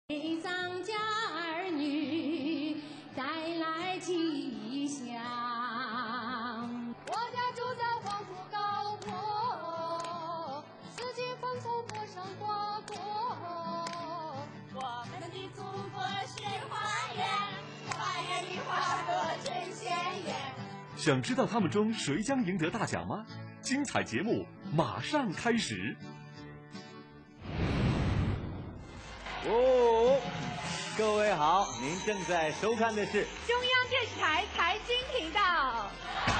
给张家儿女带来吉祥。 我家住在黄土高坡，四季丰收，播上花果。 我们的祖国是花园，花园里花朵真鲜艳。 想知道他们中谁将赢得大奖吗？精彩节目马上开始。 各位好，您正在收看的是中央电视台财经频道。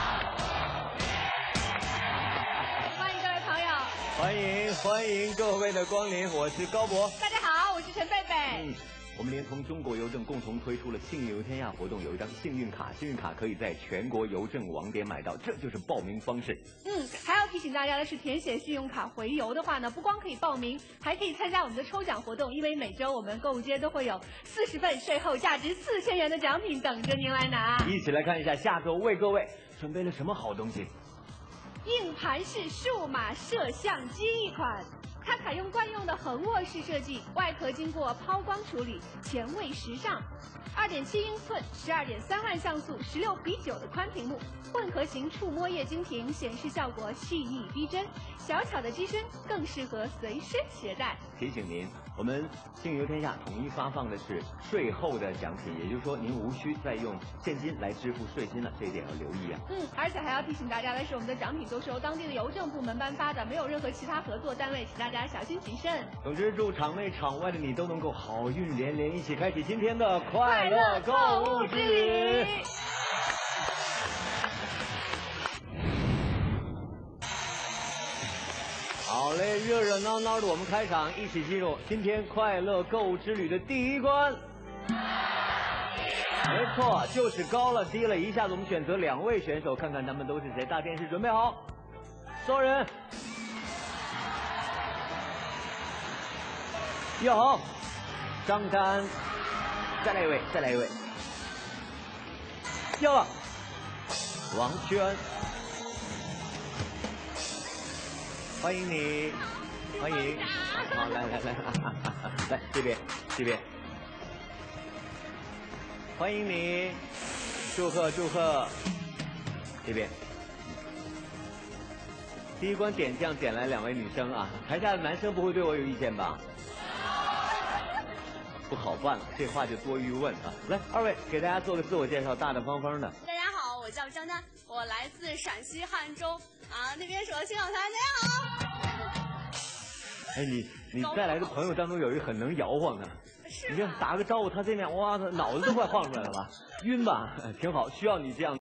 欢迎各位朋友， 欢迎各位的光临，我是高博。 大家好，我是陈贝贝。 我们连同中国邮政共同推出了幸运游天下活动，有一张幸运卡，幸运卡可以在全国邮政网点买到，这就是报名方式。 还要提醒大家的是，填写信用卡回邮的话呢，不光可以报名，还可以参加我们的抽奖活动，因为每周我们购物街都会有40份税后价值4000元的奖品等着您来拿。 一起来看一下下周为各位准备了什么好东西。 硬盘式数码摄像机一款。它采用惯用的横卧式设计，外壳经过抛光处理，前卫时尚。2.7英寸、12.3万像素、16:9的宽屏幕，混合型触摸液晶屏，显示效果细腻逼真。小巧的机身更适合随身携带。 提醒您，我们幸运游天下统一发放的是税后的奖品，也就是说您无需再用现金来支付税金了，这一点要留意啊。 而且还要提醒大家的是，我们的奖品都是由当地的邮政部门颁发的，没有任何其他合作单位，请大家小心谨慎。 总之，祝场内场外的你都能够好运连连，一起开启今天的快乐购物之旅。好嘞，热热闹闹的我们开场，一起进入今天快乐购物之旅的第一关。没错，就是高了低了，一下子我们选择2位选手，看看他们都是谁。大电视准备好，所有人。有好，张丹，再来一位，有了，王轩，欢迎你，欢迎，好，来这边，欢迎你，祝贺，这边。第一关点将点来2位女生啊，台下的男生不会对我有意见吧？不好办了，这话就多余问啊！来，2位给大家做个自我介绍，大大方方的。 大家好，我叫张丹，我来自陕西汉中啊，那边是我的青岛台。大家好。 哎，你带来的朋友当中有一个很能摇晃的，你就打个招呼，他这面哇，他脑子都快晃出来了吧？晕吧？挺好，需要你这样。